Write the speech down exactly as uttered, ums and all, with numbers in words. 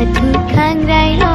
ทุกครั้งไรโล